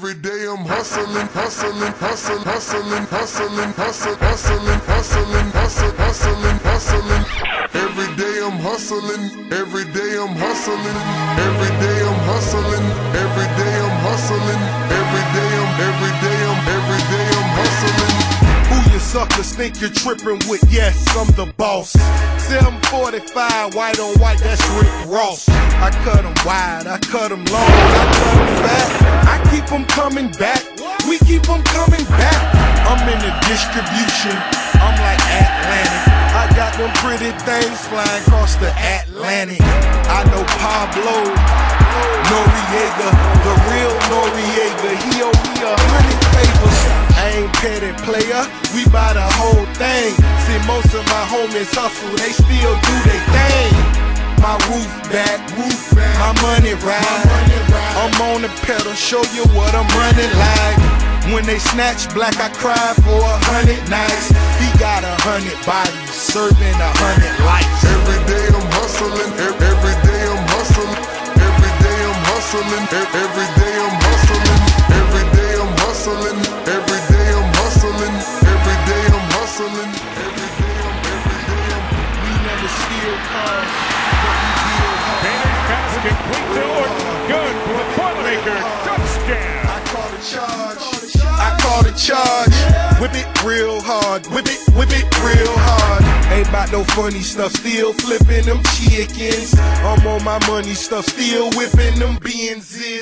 Every day I'm hustling, hustling, hustling, hustling, hustling, hustling, hustling, hustling, hustling, hustling, hustling. Every day I'm hustling, every day I'm hustling, every day I'm hustling, every day I'm hustling, every day I'm hustling. Who you suckers think you're tripping with? Yes, I'm the boss. 745, white on white, that's Rick Ross. I cut them wide, I cut them long, I cut them fat. I keep them coming back, we keep them coming back. I'm in the distribution, I'm like Atlantic. I got them pretty things flying across the Atlantic. I know Pablo Noriega, the real Noriega. He owe me 100 favors. I ain't petty player, we buy the whole thing. See, most of my homies hustle, they still do their thing. My roof back, my money ride. I'm on the pedal, show you what I'm running like. When they snatch black, I cry for 100 nights. He got 100 bodies, serving 100 lives. Every day I'm hustling, every day I'm hustling, every day I'm hustling, every day I'm hustling, every day I'm hustling, every day I'm hustling, every day I'm hustling, every day I'm. We never steal cars. Bader's pass complete to Orton. Good for the Boilermaker. Touchdown. I call the charge. I call the charge. Whip it real hard. Whip it real hard. Ain't about no funny stuff. Still flipping them chickens. I'm on my money stuff. Still whipping them Benzes.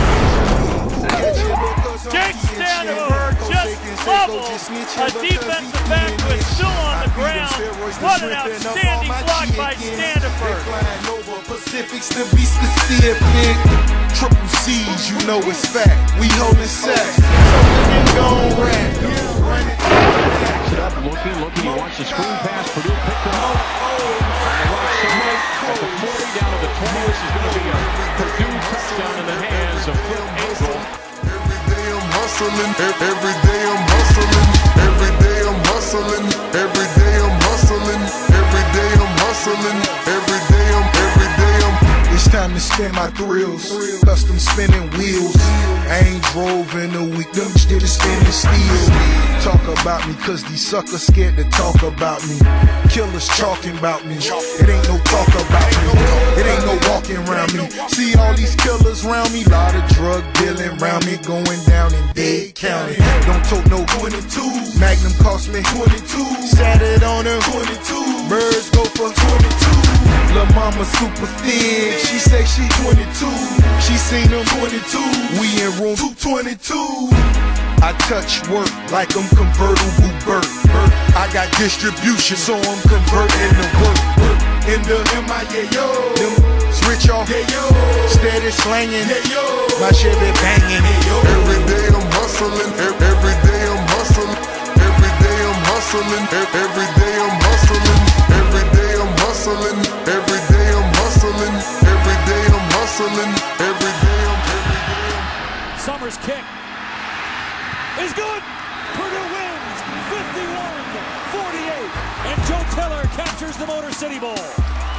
Jake Standiford just leveled a defensive back who is still on the ground. What an outstanding block by Standiford. Pacifics to be specific. Triple C's, you know it's fact. We holding sacks. So we gon' rat. Looking, he wants the screen pass. Purdue picked it up. On the right side, at the 40 down to the 20. This is going to be a Purdue touchdown in the hands of Flip Engel. Every day I'm hustling, every day I'm hustling, every day I'm hustling, every day I'm hustling, every day I'm hustling, every day I'm. It's time to spin my thrills, custom spinning wheels. I ain't drove in a week, them did a spinning steel. Talk about me, cause these suckers scared to talk about me. Killers talking about me, it ain't no talk about me. It ain't no walking around me. See all these killers around me, lot of drug dealing around me, going down in Dade County. Don't tote no 22, Magnum cost me 22. Sat it on them 22, birds go for 22. Lil' mama super thin, she say she 22. She seen them 22, we in room 222. I touch work like I'm convertible Burt. I got distribution, so I'm converting to work. In the MIA, yo, them switch off, yeah, yo. Steady slanging, yeah, yo. My Chevy banging, yeah, yo. Every day I'm hustling, every day I'm hustling, every day I'm hustling, every day I'm hustling, every day I'm hustling, every day I'm hustling, every day I'm hustling, every day I'm. Summers' kick is good. Purdue wins 51-48, and Joe Teller captures the Motor City Bowl.